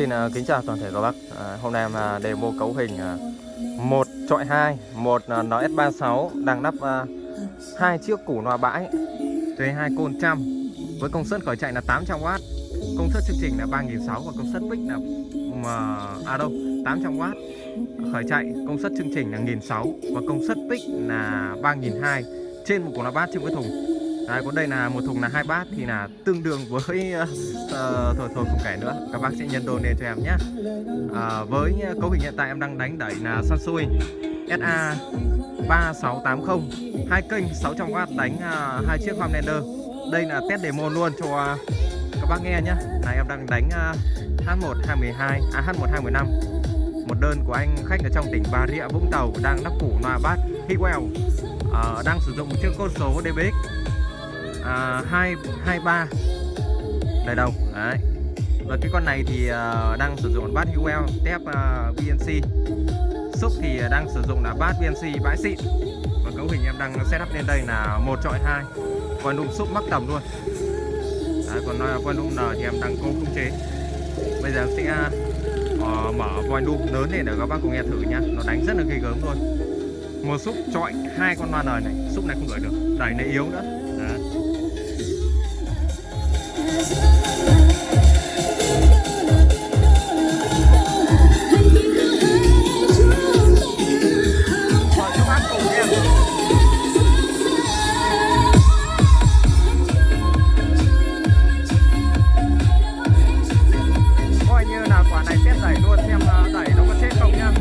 Xin kính chào toàn thể các bác. Hôm nay em demo cấu hình 1 chọi 2, một NS36 đang lắp 2 chiếc củ loa bãi T2 côn trăm với công suất khởi chạy là 800W, công suất chương trình là 3600 và công suất pick là 800W. Khởi chạy công suất chương trình là 1600 và công suất pick là 3200 trên một củ loa bát trên cái thùng. Đấy, còn đây là một thùng là 2 bát thì là tương đương với thôi không kể nữa, các bác sẽ nhân đôi lên cho em nhé. Với cấu hình hiện tại em đang đánh đẩy là Sansui SA 3680 hai kênh 600W đánh 2 chiếc Homelander. Đây là test demo luôn cho các bác nghe nhé. Này em đang đánh H1212 H1215, một đơn của anh khách ở trong tỉnh Bà Rịa Vũng Tàu, đang lắp củ loa bát Hewell, đang sử dụng một chiếc côn số DBX 223 đây đâu đấy. Và cái con này thì đang sử dụng bát Hewell tép BNC, xúc thì đang sử dụng là bát BNC bãi xịn. Và cấu hình em đang setup lên đây là 1 chọi 2, volume xúc mắc tầm luôn. Đấy, còn volume N thì em đang cố khống chế. Bây giờ em sẽ mở volume lớn lên để các bác cùng nghe thử nhá. Nó đánh rất là ghê gớm luôn. Một xúc chọi 2 con loa N này, xúc này không đuổi được, đẩy này yếu nữa. Đấy. Coi như là quả này test đẩy luôn, xem đẩy nó có chết không nha.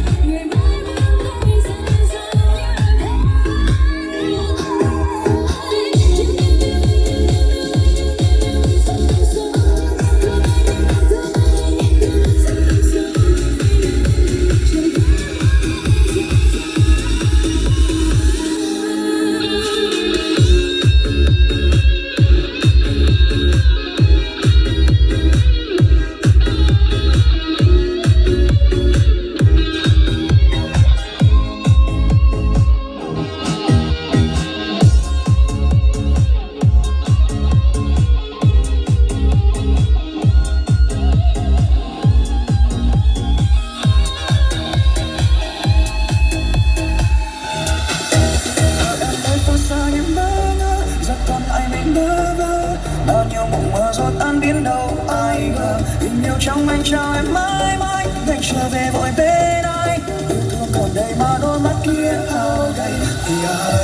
Bao nhiêu mộng mơ rồi tan biến đâu ai ngờ, tình yêu trong anh trao em mãi mãi, anh trở về vội bên anh, yêu thương còn đây mà đôi mắt kia hao gầy thì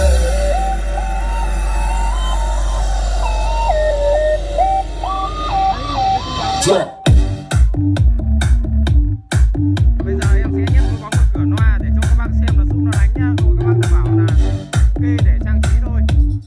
Bây giờ em sẽ nhét có một cửa loa để cho các bác xem là xúc nó đánh nhá, rồi các bác đảm bảo là ok để trang trí thôi.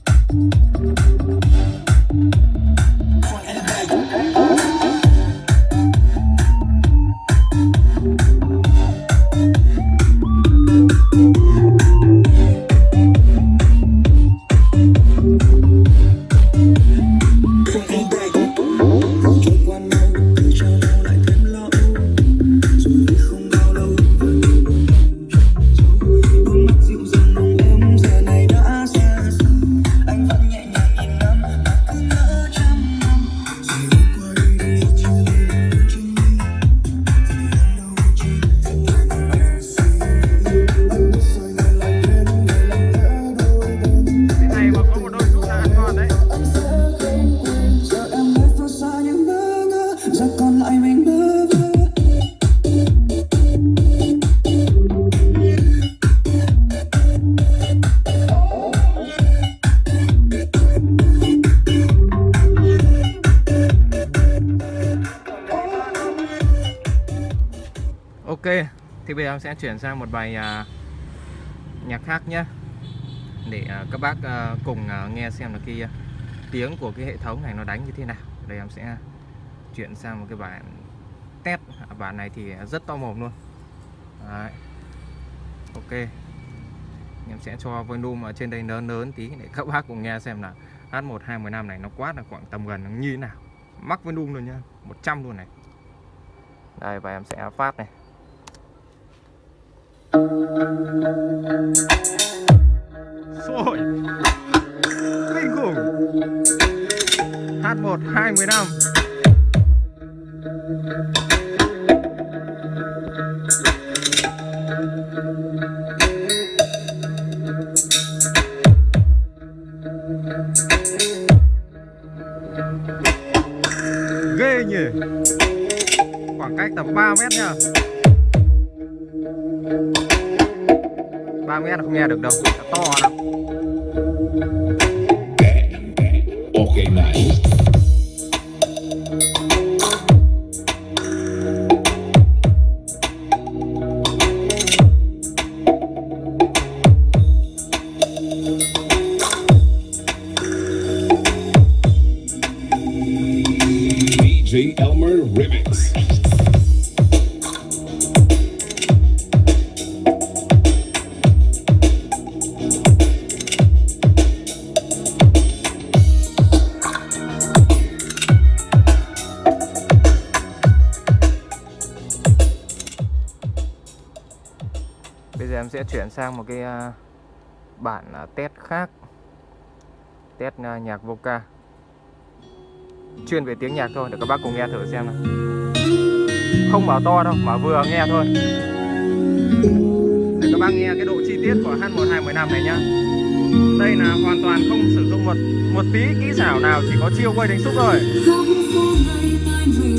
Ok, thì bây giờ em sẽ chuyển sang một bài nhạc khác nhé, để các bác cùng nghe xem là cái tiếng của cái hệ thống này nó đánh như thế nào. Đây em sẽ chuyển sang một cái bản test. Bản này thì rất to mồm luôn. Đấy. Ok, em sẽ cho volume ở trên đây lớn lớn tí để các bác cùng nghe xem là H1215 này nó quát là khoảng tầm gần nó như thế nào. Mắc volume luôn nha, 100 luôn này. Đây, và em sẽ phát này. Rồi, kinh khủng. H1215 3 mét là không nghe được đâu, to lắm. Okay, nice. DJ Elmer Remix. Bây giờ em sẽ chuyển sang một cái bản test khác, test nhạc voca, chuyên về tiếng nhạc thôi, để các bác cùng nghe thử xem nào. Không bảo to đâu, mà vừa nghe thôi, để các bác nghe cái độ chi tiết của H1215 này nhá. Đây là hoàn toàn không sử dụng một tí kỹ xảo nào, chỉ có chiêu quay đánh xúc thôi.